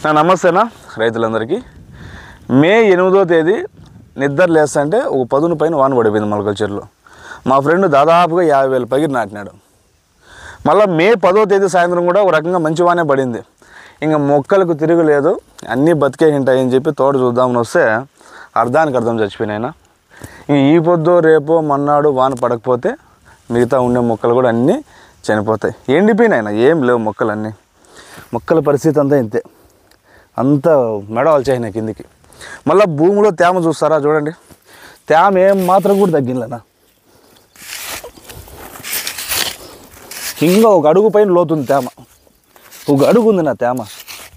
నా నమస్తేనా రైతులందరికీ. మే 8వ తేదీ నిద్ర లేస్తుంటే ఒక 10 పైన వాన పడిపోయింది మొలకల చెరువులో. మా ఫ్రెండ్ దాదాపుగా 50,000 పగిరి నాటినాడు. మళ్ళీ మే 10వ తేదీ సాయంత్రం కూడా ఒక రకంగా మంచి వానే పడింది. ఇంకా మొక్కలకు తిరగలేదు, అన్నీ బతికే ఉంటాయని చెప్పి తోట చూద్దామని వస్తే అర్ధానికి అర్థం చచ్చిపోయినాయినా. ఇంక ఈ పొద్దు రేపో మన్నాడు వాన పడకపోతే మిగతా ఉండే మొక్కలు కూడా అన్నీ చనిపోతాయి, ఎండిపోయినాయినా, ఏం లేవు మొక్కలన్నీ. మొక్కల పరిస్థితి అంతా ఇంతే, అంతా మెడవాళ్ళు చేయినాయి కిందికి. మళ్ళీ భూమిలో తేమ చూస్తారా చూడండి, తేమ ఏం మాత్రం కూడా తగ్గినలేనా. ఇంకా ఒక అడుగు పైన లోతుంది తేమ, ఒక అడుగు ఉంది నా తేమే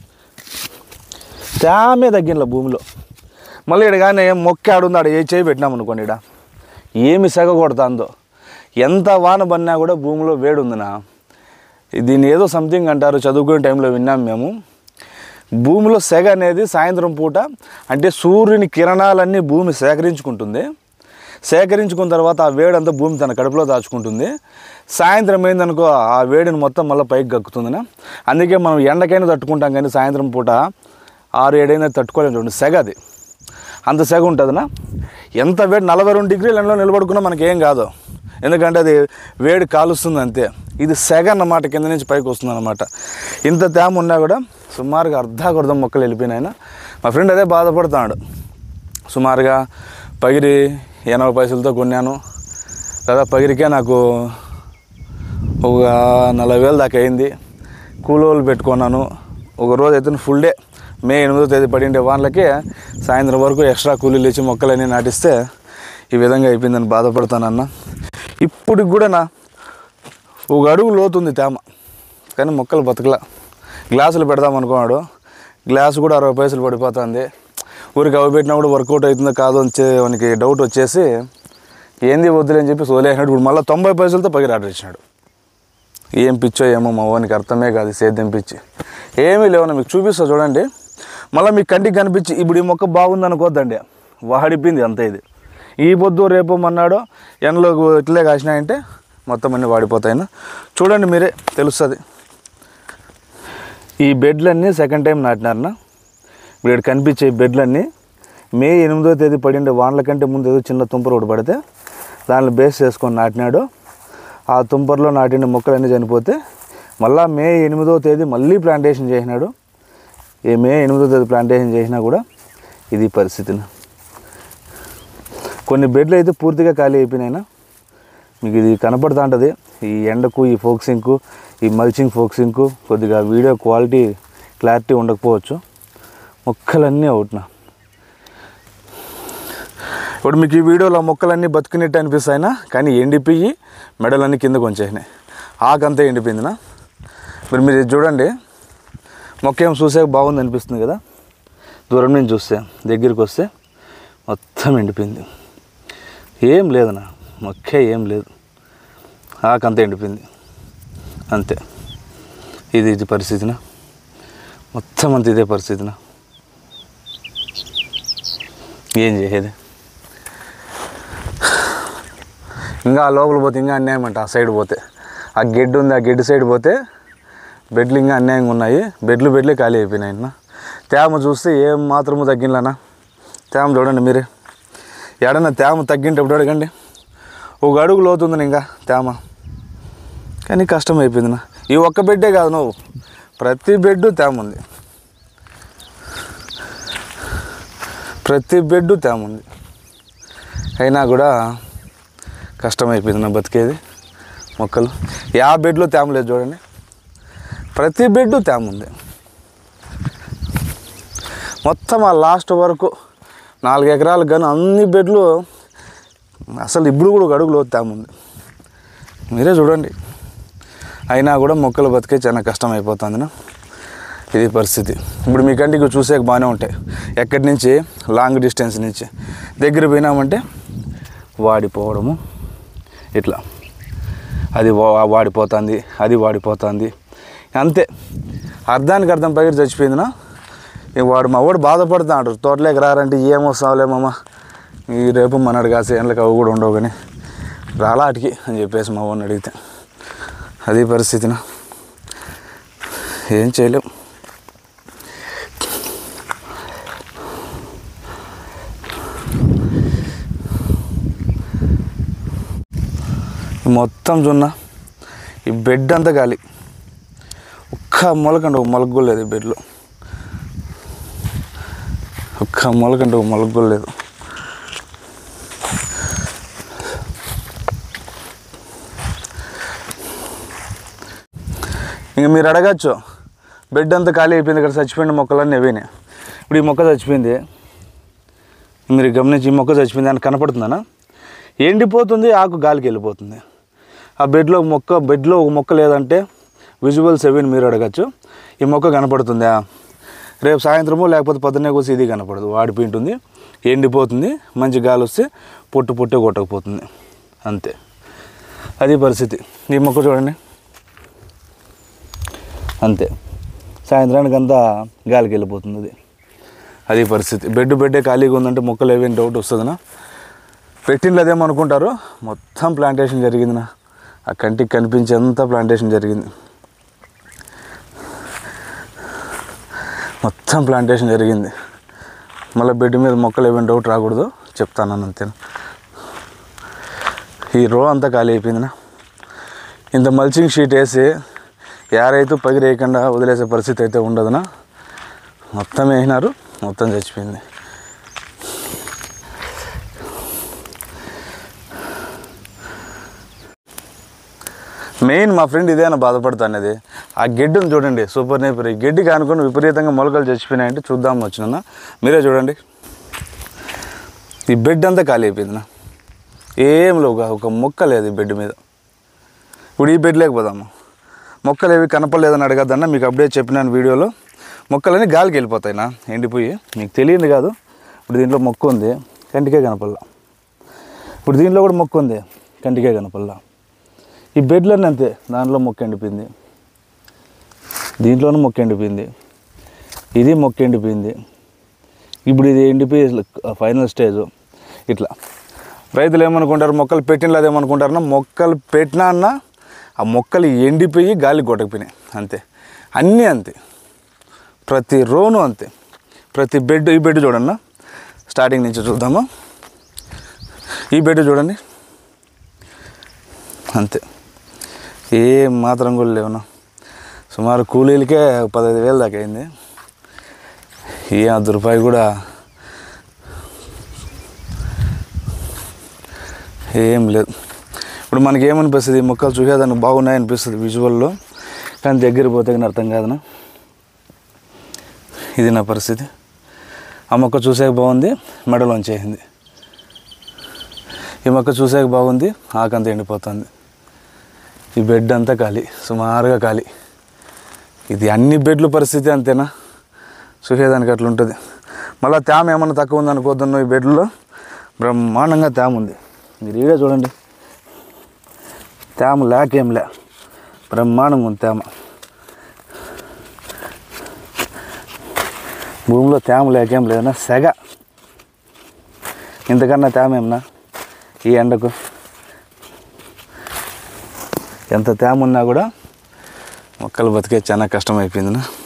తగ్గినలే భూమిలో. మళ్ళీ ఇక్కడ కానీ మొక్క ఆడుంది, ఆడ ఏ చేయి పెట్టినామనుకోండి, ఇక్కడ ఏమి సెగ కొడుతుందో. ఎంత వాన పడినా కూడా భూమిలో వేడి ఉందినా. దీన్ని ఏదో సంథింగ్ అంటారు, చదువుకునే టైంలో విన్నాం మేము. భూమిలో సెగ అనేది సాయంత్రం పూట, అంటే సూర్యుని కిరణాలన్నీ భూమి సేకరించుకుంటుంది. సేకరించుకున్న తర్వాత ఆ వేడి అంతా భూమి తన కడుపులో దాచుకుంటుంది. సాయంత్రం ఏందనుకో ఆ వేడిని మొత్తం మళ్ళీ పైకి గక్కుతుందినా. అందుకే మనం ఎండకైనా తట్టుకుంటాం, కానీ సాయంత్రం పూట 6-7 తట్టుకోలేము సెగ. అది అంత సెగ ఉంటుందినా. ఎంత వేడి 42 డిగ్రీల ఎండలో నిలబడుకున్నా మనకేం కాదు, ఎందుకంటే అది వేడి కాలుస్తుంది అంతే. ఇది సెగ అన్నమాట, కింద నుంచి పైకి వస్తుంది అన్నమాట. ఇంత తేమ ఉన్నా కూడా సుమారుగా అర్ధం మొక్కలు వెళ్ళిపోయినాయినా. మా ఫ్రెండ్ అదే బాధపడుతున్నాడు. సుమారుగా పగిరి 80 పైసలతో కొన్నాను, లేదా పగిరికే నాకు ఒక 40,000 దాకా అయింది. కూలోళ్ళు పెట్టుకున్నాను. ఒక రోజు అయితే ఫుల్ డే, మే 8వ తేదీ పడిండే వానలకి సాయంత్రం వరకు ఎక్స్ట్రా కూలీలు ఇచ్చి మొక్కలన్నీ నాటిస్తే ఈ విధంగా అయిపోయిందని బాధపడతానన్న. ఇప్పటికి కూడా నా ఒక అడుగు లోతుంది తేమ, కానీ మొక్కలు బతకలా. గ్లాసులు పెడదాం అనుకున్నాడు, గ్లాసు కూడా 60 పైసలు పడిపోతుంది. ఊరికి అవి పెట్టినా కూడా వర్కౌట్ అవుతుందో కాదో అని వానికి డౌట్ వచ్చేసి ఏంది వద్దులే అని చెప్పి సోలేసినాడు. ఇప్పుడు మళ్ళీ 90 పైసలతో పగిరి ఆర్డర్ ఇచ్చినాడు. ఏం పిచ్చో ఏమో మా వానికి అర్థమే కాదు, సేద్యం పిచ్చి. ఏమీ లేవన్నా, మీకు చూపిస్తా చూడండి. మళ్ళీ మీకు కంటికి కనిపించి ఇప్పుడు ఈ మొక్క బాగుంది అనుకోద్దండి, వాడిపోయింది అంతే. ఇది ఈ పొద్దు రేపు మన్నాడు ఎండలో ఇట్లే కాసినాయంటే మొత్తం అన్నీ వాడిపోతాయినా. చూడండి మీరే తెలుస్తుంది. ఈ బెడ్లన్నీ సెకండ్ టైం నాటినారన్నా. ఇప్పుడు ఇక్కడ కనిపించే ఈ బెడ్లన్నీ మే 8వ తేదీ పడిండే వానల కంటే ముందు ఏదో చిన్న తుంపర ఒకటి పడితే దాన్ని బేస్ చేసుకొని నాటినాడు. ఆ తుంపరలో నాటిన మొక్కలన్నీ చనిపోతే మళ్ళీ మే 8వ తేదీ మళ్ళీ ప్లాంటేషన్ చేసినాడు. మే 8వ తేదీ ప్లాంటేషన్ చేసినా కూడా ఇది పరిస్థితిని. కొన్ని బెడ్లు అయితే పూర్తిగా ఖాళీ అయిపోయినాయినా. మీకు ఇది కనపడుతూ ఉంటుంది. ఈ ఎండకు ఈ ఫోక్సింగ్కు, ఈ మల్చింగ్ ఫోక్సింగ్కు కొద్దిగా వీడియో క్లారిటీ ఉండకపోవచ్చు. మొక్కలన్నీ అవుట్నా. ఇప్పుడు మీకు ఈ వీడియోలో మొక్కలన్నీ బతుకునేట్టు అనిపిస్తాయినా, కానీ ఎండిపోయి మెడలన్నీ కిందకు వచ్చేసినాయి. ఆకంతా ఎండిపోయిందినా. మరి మీరు చూడండి, మొక్క ఏం చూసాక బాగుంది అనిపిస్తుంది కదా. దూరం నుంచి చూస్తే దగ్గరికి వస్తే మొత్తం ఎండిపోయింది, ఏం లేదన్నా. మొక్కే ఏం లేదు, ఆకంతా ఎండిపోయింది అంతే. ఇది పరిస్థితినా, మొత్తం అంత ఇదే పరిస్థితినా. ఏం చేసేది. ఇంకా లోపల పోతే ఇంకా అన్యాయం అంట. ఆ సైడ్ పోతే ఆ గెడ్డు ఉంది, ఆ గెడ్డు సైడ్ పోతే బెడ్లు ఇంకా అన్యాయంగా ఉన్నాయి. బెడ్లే ఖాళీ అయిపోయినాయి అన్న. తేమ చూస్తే ఏం మాత్రము తగ్గినలేనా. తేమ చూడండి మీరే, ఎడన్నా తేమ తగ్గింటప్పుడు అడగండి. ఒక అడుగు లోతుంది ఇంకా తేమ, కానీ కష్టం అయిపోయిందినా. ఈ ఒక్క బెడ్డే కాదు, నువ్వు ప్రతి బెడ్డు తేమ ఉంది, ప్రతి బెడ్డు తేమ ఉంది. అయినా కూడా కష్టమైపోయింది నా బతికేది. మొక్కలు యా బెడ్లో తేమ లేదు చూడండి, ప్రతి బెడ్డు తేమ ఉంది. మొత్తం ఆ లాస్ట్ వరకు 4 ఎకరాలకు కానీ అన్ని బెడ్లు అసలు ఇప్పుడు కూడా ఒక అడుగులో తేమ ఉంది, మీరే చూడండి. అయినా కూడా మొక్కలు బతికే చాలా కష్టం అయిపోతుందినా. ఇది పరిస్థితి. ఇప్పుడు మీ కంటికి చూసేకి బాగానే ఉంటాయి, ఎక్కడి నుంచి లాంగ్ డిస్టెన్స్ నుంచి. దగ్గర పోయినామంటే వాడిపోవడము ఇట్లా, అది వాడిపోతుంది, అది వాడిపోతుంది అంతే. అర్ధానికి అర్థం పగిరి చచ్చిపోయిందినా. మా వాడు బాధపడుతున్నాడు, తోటలోకి రారంటే ఏమొస్తావులేమమ్మ, ఈ రేపు మనడు కాసే ఎండ్లకి అవి కూడా ఉండవు కానీ రాలాటికి అని చెప్పేసి మా వాడిని అడిగితే అది పరిస్థితినా. ఏం చేయలేం. మొత్తం జొన్న, ఈ బెడ్ అంతా గాలి, ఒక్క మొలకంటే ఒక మొలక కూడా లేదు ఈ బెడ్లో, ఒక్క మొలకంటే ఒక మొలక కూడా లేదు. ఇంక మీరు అడగచ్చు, బెడ్ అంతా ఖాళీ అయిపోయింది, ఇక్కడ చచ్చిపోయిన మొక్కలన్నీ అవేనే. ఇప్పుడు ఈ మొక్క చచ్చిపోయింది, మీరు గమనించి ఈ మొక్క చచ్చిపోయింది అని కనపడుతుందనా? ఎండిపోతుంది, ఆకు గాలికి వెళ్ళిపోతుంది. ఆ బెడ్లో ఒక మొక్క లేదంటే విజువల్స్ అవేని మీరు అడగచ్చు. ఈ మొక్క కనపడుతుందా? రేపు సాయంత్రమో లేకపోతే పొద్దున్నే కోసి ఇది కనపడదు, వాడిపోయింటుంది, ఎండిపోతుంది, మంచి గాలి వస్తే పొట్టే కొట్టకపోతుంది, అంతే. అది పరిస్థితి. ఈ మొక్క చూడండి, అంతే, సాయంత్రానికి అంతా గాలికి వెళ్ళిపోతుంది. అది పరిస్థితి. బెడ్డే ఖాళీగా ఉందంటే మొక్కలు ఏవేం డౌట్ వస్తుందనా? పెట్టిండ్లు అదేమనుకుంటారు, మొత్తం ప్లాంటేషన్ జరిగిందినా, ఆ కంటికి కనిపించేంత ప్లాంటేషన్ జరిగింది, మొత్తం ప్లాంటేషన్ జరిగింది. మళ్ళీ బెడ్ మీద మొక్కలు ఏమైనా డౌట్ రాకూడదు చెప్తాను అంతేనా. ఈ రో అంతా ఖాళీ అయిపోయిందినా. ఇంత మల్చింగ్ షీట్ వేసి యారైతే పగిరేయకుండా వదిలేసే పరిస్థితి అయితే ఉండదునా. మొత్తం వేసినారు, మొత్తం చచ్చిపోయింది. మెయిన్ మా ఫ్రెండ్ ఇదేనా బాధపడుతున్నది, ఆ గెడ్డును చూడండి, సూపర్ నేపర్. ఈ గెడ్డి కానుకొని విపరీతంగా మొలకలు చచ్చిపోయినాయంటే చూద్దాం వచ్చినా. మీరే చూడండి, ఈ బెడ్ అంతా ఖాళీ అయిపోయిందినా, ఏం లేవు, ఒక మొక్క లేదు ఈ బెడ్ మీద. ఇప్పుడు ఈ బెడ్ లేకపోదాము, మొక్కలు ఏవి కనపడలేదని అడగద్దన్నా, మీకు అప్డేట్ చెప్పినాను వీడియోలో. మొక్కలన్నీ గాలికి వెళ్ళిపోతాయినా, ఎండిపోయి. మీకు తెలియదు కాదు. ఇప్పుడు దీంట్లో మొక్క ఉంది, కంటికే కనపడలా. ఇప్పుడు దీంట్లో కూడా మొక్క ఉంది, కంటికే కనపడలా. ఈ బెడ్లన్నీ అంతే, దాంట్లో మొక్క ఎండిపోయింది, దీంట్లోనూ మొక్క ఎండిపోయింది, ఇది మొక్క ఎండిపోయింది. ఇప్పుడు ఇది ఎండిపోయి ఫైనల్ స్టేజ్. ఇట్లా రైతులు ఏమనుకుంటారు, మొక్కలు పెట్టినట్లు అదేమనుకుంటారన్నా, మొక్కలు పెట్టినా అన్నా ఆ మొక్కలు ఎండిపోయి గాలి కొట్టకపోయినాయి, అంతే. అన్నీ అంతే, ప్రతి రోను అంతే, ప్రతి బెడ్. ఈ బెడ్ చూడన్నా, స్టార్టింగ్ నుంచి చూద్దాము. ఈ బెడ్ చూడండి, అంతే, ఏం మాత్రం కూడా లేవునా. సుమారు కూలీలకే 15,000 దాకా అయింది. ఏ ₹10 కూడా ఏం లేదు. ఇప్పుడు మనకి ఏమనిపిస్తుంది, మొక్కలు చూసేదానికి బాగున్నాయి అనిపిస్తుంది విజువల్లో, కానీ దగ్గర పోతే కానీ అర్థం కాదనా. ఇది నా పరిస్థితి. ఆ మొక్క చూసాక బాగుంది, మెడలోంచి వేసింది. ఈ మొక్క చూసాక బాగుంది, ఆకంతా ఎండిపోతుంది. ఈ బెడ్ అంతా ఖాళీ, సుమారుగా ఖాళీ. ఇది అన్ని బెడ్ల పరిస్థితి అంతేనా, చూసేదానికి అట్లా ఉంటుంది. మళ్ళీ తేమ ఏమన్నా తక్కువ ఉంది అనుకోద్దాను, ఈ బెడ్లో బ్రహ్మాండంగా తేమ ఉంది. మీరు ఈడే చూడండి, తేమ లేకేం లే, బ్రహ్మాండంగా ఉంది తేమ. భూమిలో తేమ లేకేం లేదన్నా, సెగ. ఇంతకన్నా తేమ ఏమన్నా ఈ ఎండకు? ఎంత తేమ ఉన్నా కూడా మొక్కలు బతికే చాలా కష్టమైపోయిందినా.